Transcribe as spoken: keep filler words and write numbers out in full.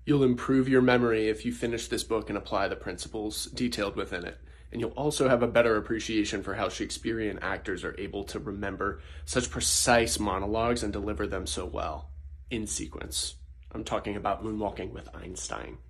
You'll improve your memory if you finish this book and apply the principles detailed within it. And you'll also have a better appreciation for how Shakespearean actors are able to remember such precise monologues and deliver them so well in sequence. I'm talking about Moonwalking with Einstein.